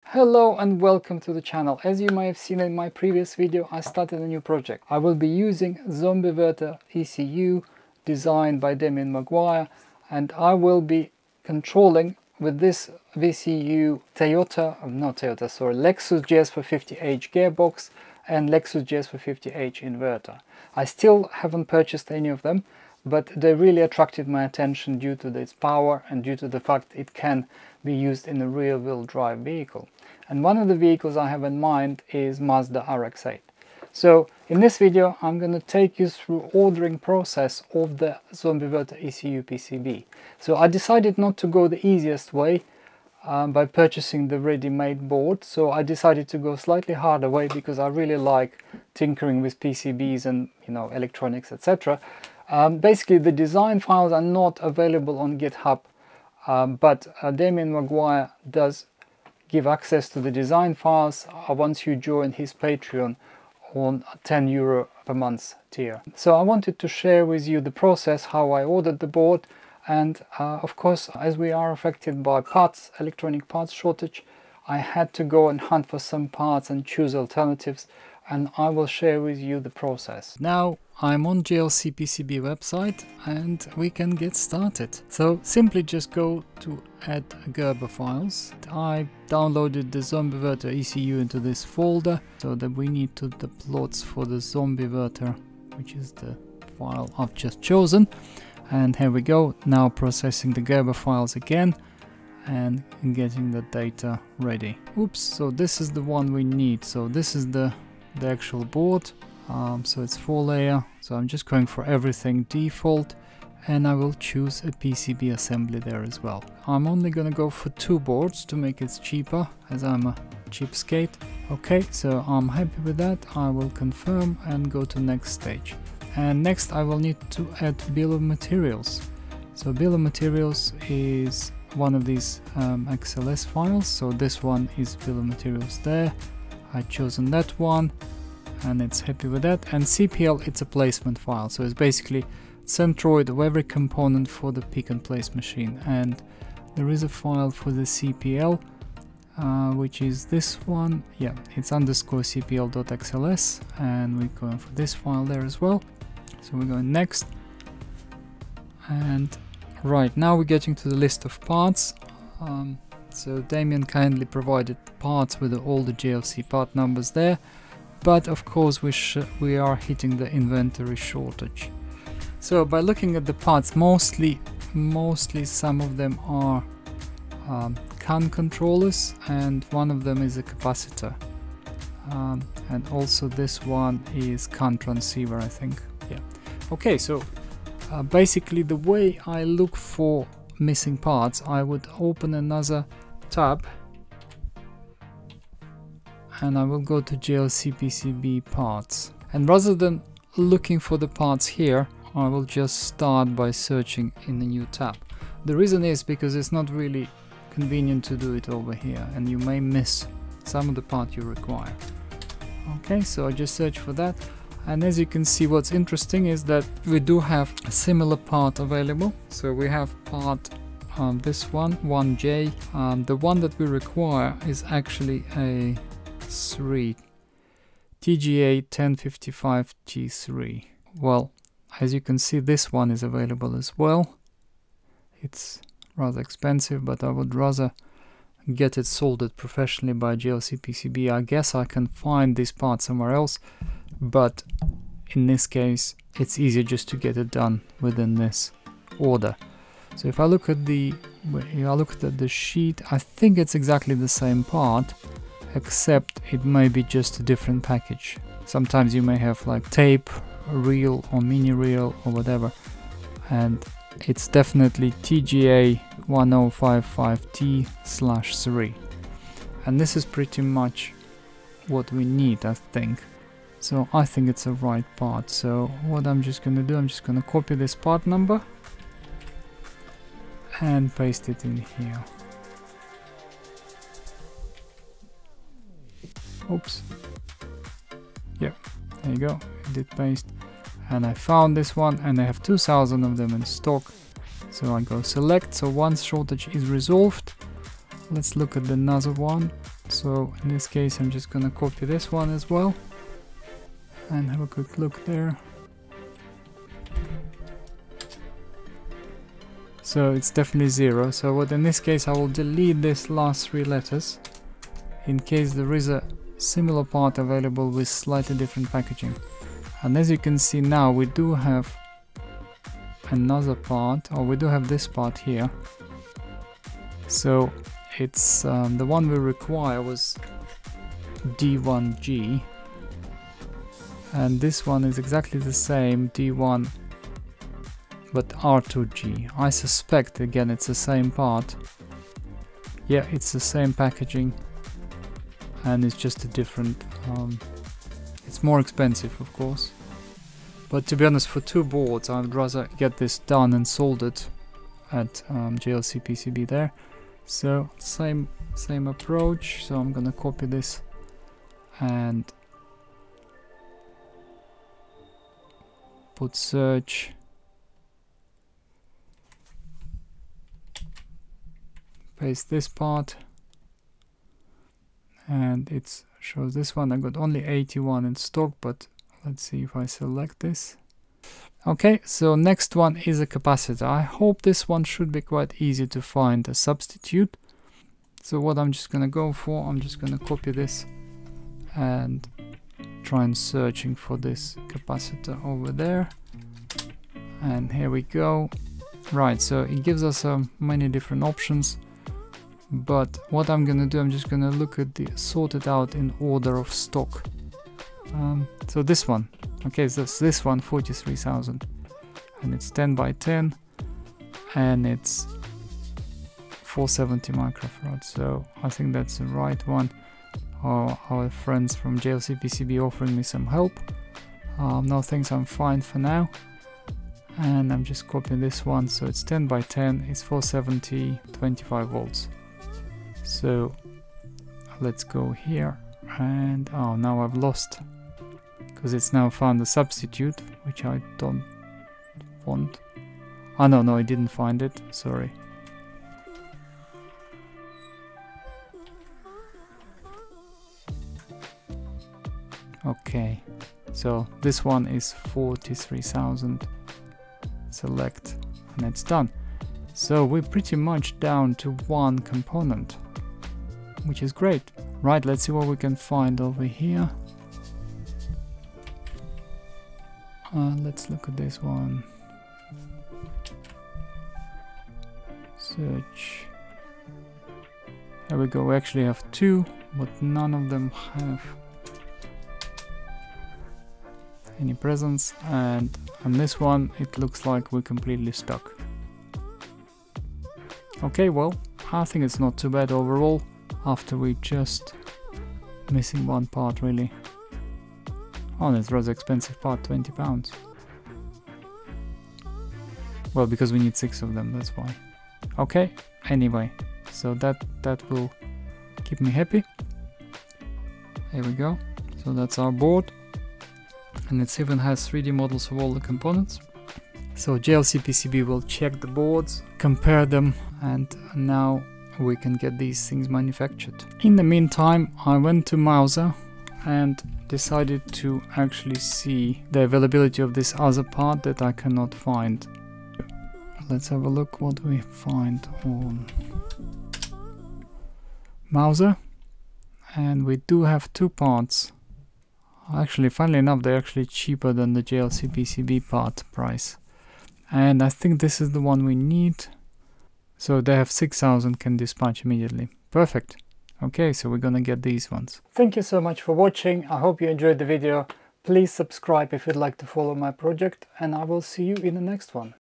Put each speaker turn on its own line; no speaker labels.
Hello and welcome to the channel. As you may have seen in my previous video, I started a new project. I will be using ZombieVerter VCU designed by Damien Maguire, and I will be controlling with this VCU Lexus JS450H gearbox and Lexus JS450H inverter. I still haven't purchased any of them, but they really attracted my attention due to its power and due to the fact it can be used in a rear-wheel drive vehicle. And one of the vehicles I have in mind is Mazda RX-8. So in this video I'm going to take you through ordering process of the ZombieVerter ECU PCB. So I decided not to go the easiest way by purchasing the ready-made board, so I decided to go slightly harder way because I really like tinkering with PCBs and electronics, etc. Basically the design files are not available on GitHub, but Damien Maguire does give access to the design files once you join his Patreon on €10 per month tier. So I wanted to share with you the process, how I ordered the board, and of course, as we are affected by electronic parts shortage, I had to go and hunt for some parts and choose alternatives, and I will share with you the process. Now I'm on JLC PCB website and we can get started. So simply just go to add Gerber files. I downloaded the ZombieVerter ECU into this folder, so that we need to the plots for the ZombieVerter, which is the file I've just chosen. And here we go, now processing the Gerber files again and getting the data ready. Oops, so this is the one we need. So this is the actual board. So it's 4-layer, so I'm just going for everything default, and I will choose a PCB assembly there as well. I'm only gonna go for 2 boards to make it cheaper, as I'm a cheapskate. Okay, so I'm happy with that. I will confirm and go to next stage. And next I will need to add bill of materials. So bill of materials is one of these XLS files, so this one is bill of materials there. I've chosen that one and it's happy with that. And CPL, it's a placement file, so it's basically centroid of every component for the pick and place machine. And there is a file for the CPL, which is this one. Yeah, it's _cpl.xls, and we're going for this file there as well. So we're going next, and right now we're getting to the list of parts. So Damien kindly provided parts with all the JLC part numbers there, but of course we are hitting the inventory shortage. So by looking at the parts, mostly some of them are CAN controllers, and one of them is a capacitor, and also this one is CAN transceiver, I think. Yeah. Okay, so basically the way I look for missing parts, I would open another tab and I will go to JLC PCB parts, and rather than looking for the parts here, I will just start by searching in a new tab. The reason is because it's not really convenient to do it over here, and you may miss some of the part you require. Okay, so I just search for that, and as you can see, what's interesting is that we do have a similar part available. So we have part this one, 1J. The one that we require is actually a 3 TGA 1055G3. Well, as you can see, this one is available as well. It's rather expensive, but I would rather get it soldered professionally by JLC PCB. I guess I can find this part somewhere else, but in this case it's easier just to get it done within this order. So if I look at the sheet, I think it's exactly the same part, except it may be just a different package. Sometimes you may have like tape, reel or mini reel or whatever, and it's definitely TGA 1055T/3, and this is pretty much what we need, I think. So I think it's a right part. So what I'm just gonna do, I'm just gonna copy this part number and paste it in here. Oops. Yeah, there you go, I did paste, and I found this one, and I have 2000 of them in stock. So I go select. So once shortage is resolved, let's look at another one. So in this case I'm just gonna copy this one as well and have a quick look there. So it's definitely 0. So what in this case I will delete this last 3 letters in case there is a similar part available with slightly different packaging. And as you can see now, we do have another part, or we do have this part here. So it's the one we require was D1G, and this one is exactly the same, D1 but R2G. I suspect again it's the same part. Yeah, it's the same packaging and it's just a different it's more expensive of course, but to be honest, for 2 boards I'd rather get this done and soldered at JLC PCB there. So same approach. So I'm gonna copy this and put search, paste this part, and it shows this one. I got only 81 in stock, but let's see if I select this. Okay, so next one is a capacitor. I hope this one should be quite easy to find a substitute. So what I'm just gonna go for, I'm just gonna copy this and try and searching for this capacitor over there, and here we go. Right, so it gives us many different options, but what I'm gonna do, I'm just gonna look at the sort it out in order of stock. So this one, okay, so this one 43,000 and it's 10 by 10 and it's 470 microfarad. So I think that's the right one. Our friends from JLC PCB offering me some help. No thanks, I'm fine for now. And I'm just copying this one. So it's 10 by 10, it's 470, 25 volts. So let's go here, and oh, now I've lost because it's now found a substitute which I don't want. Oh no, I didn't find it, sorry. Okay, so this one is 43,000, select, and it's done. So we're pretty much down to 1 component, which is great. Right, let's see what we can find over here. Let's look at this one. Search. There we go, we actually have 2, but none of them have any presence, and on this one it looks like we're completely stuck. Okay, well, I think it's not too bad overall, after we just missing 1 part really. Oh, that's a rather expensive part, £20. Well, because we need 6 of them, that's why. Okay, anyway, so that will keep me happy. Here we go, so that's our board, and it even has 3D models of all the components. So JLC PCB will check the boards, compare them, and now we can get these things manufactured. In the meantime, I went to Mauser and decided to actually see the availability of this other part that I cannot find. Let's have a look what we find on Mauser, and we do have 2 parts. Actually, funnily enough, they're actually cheaper than the JLC PCB part price, and I think this is the one we need. So they have 6,000, can dispatch immediately. Perfect. Okay, so we're gonna get these ones. Thank you so much for watching. I hope you enjoyed the video. Please subscribe if you'd like to follow my project, and I will see you in the next one.